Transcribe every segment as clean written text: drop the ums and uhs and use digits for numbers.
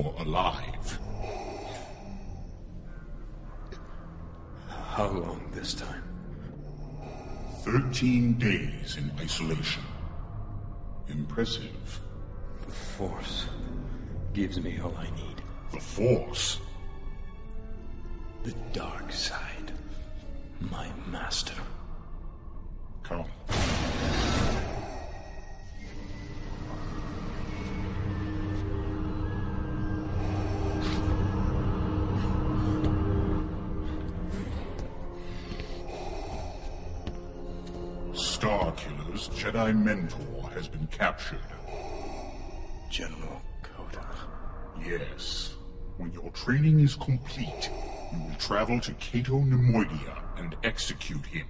you're alive. How long this time? 13 days in isolation. Impressive. The Force gives me all I need. The Force? The dark side. My master. Come. Starkiller's Jedi mentor has been captured. General Coda. Yes. When your training is complete, you will travel to Cato Nemoidia and execute him.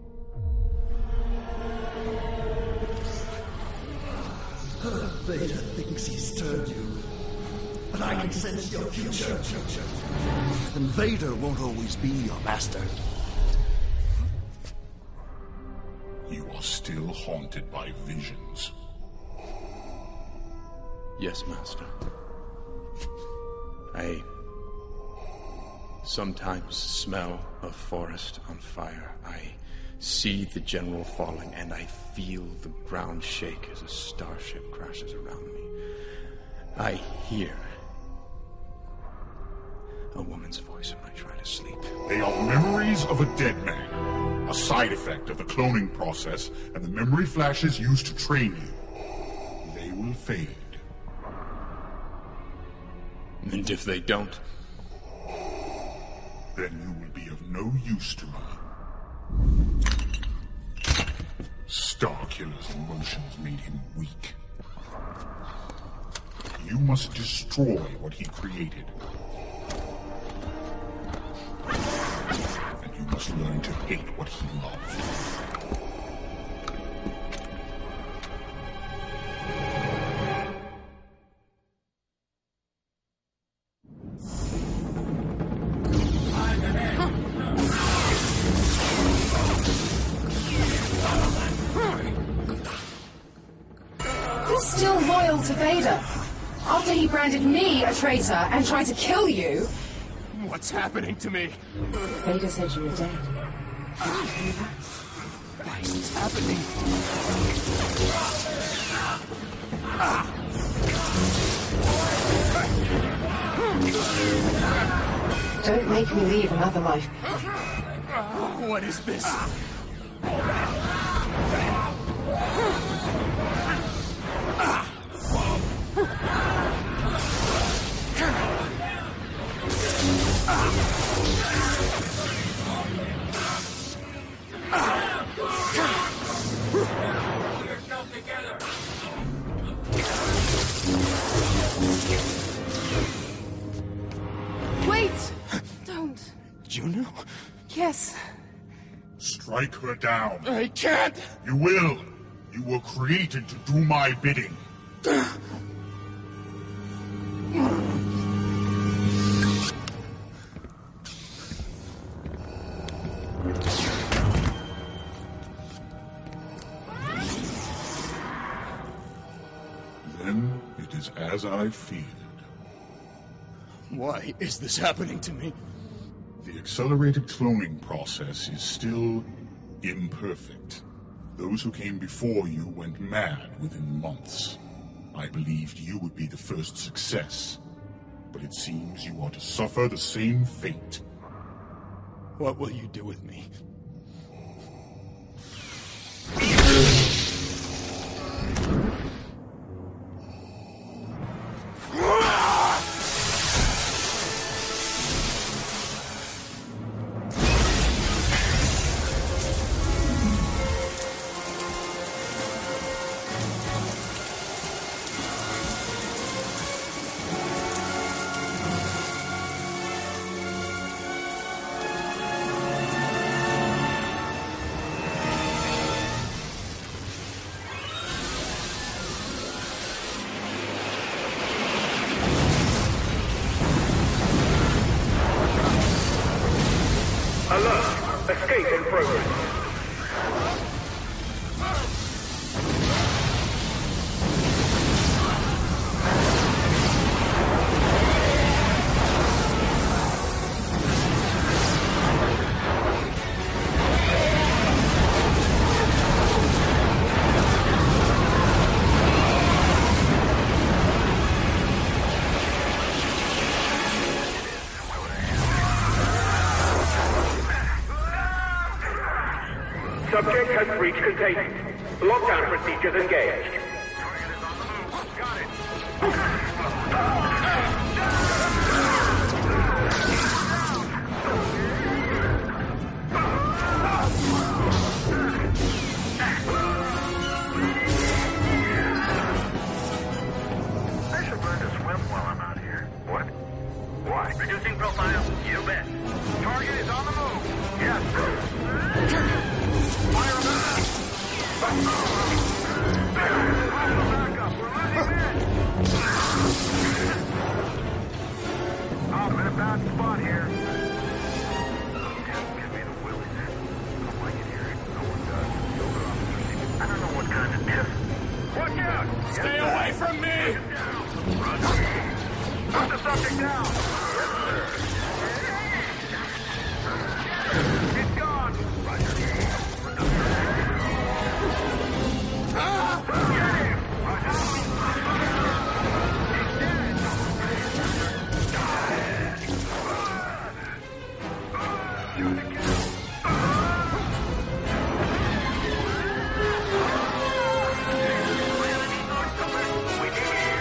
Vader thinks he's turned you, but I can sense your future. And Vader won't always be your master. You are still haunted by visions. Yes, Master. I sometimes smell a forest on fire. I see the general falling, and I feel the ground shake as a starship crashes around me. I hear a woman's voice when I try to sleep. They are memories of a dead man, a side effect of the cloning process and the memory flashes used to train you. They will fade. And if they don't? Then you will be of no use to me. Starkiller's emotions made him weak. You must destroy what he created. And you must learn to hate what he loved. Still loyal to Vader, after he branded me a traitor and tried to kill you. What's happening to me? Vader said you were dead. Why is this happening? Don't make me leave another life. What is this? Wait! Don't. Juno? Yes. Strike her down. I can't! You will. You were created to do my bidding. Then it is as I feared. Why is this happening to me? The accelerated cloning process is still imperfect. Those who came before you went mad within months. I believed you would be the first success, but it seems you are to suffer the same fate. What will you do with me? Alert! Escape in progress. has breached containment. Lockdown procedures engaged. Got it. I should learn to swim while I'm out here. What? Why? Reducing profile. You bet. Target is on the move. Yes. Fire him out. Back up. We're losing men. I'm in a bad spot here. Give me the willies. I don't like it here. No one does. I don't know what kind of test. Watch out! Stay away from me! Put the subject down! It's gone! Get him! He's dead! Shoot the kill! We need here!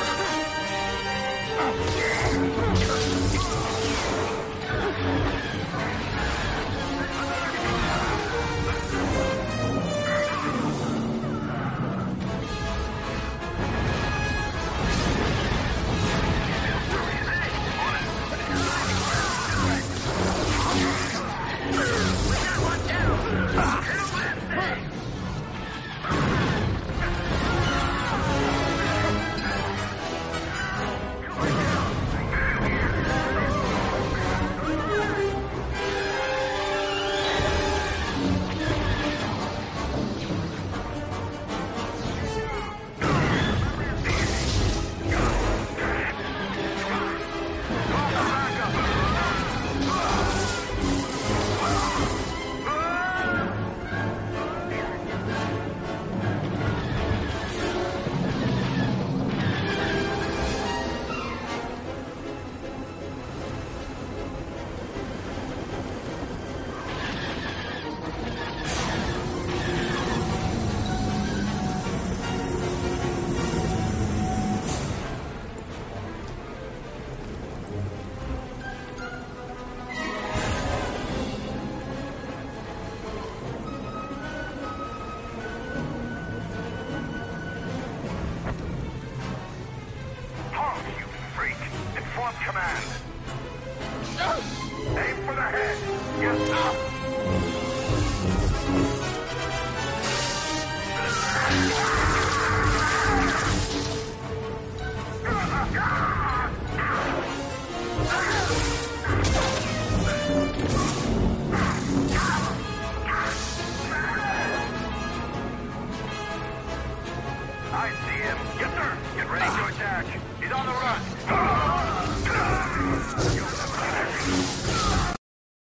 Command. Aim for the head. Yes, I see him. Yes, sir. Get ready to attack. He's on the run.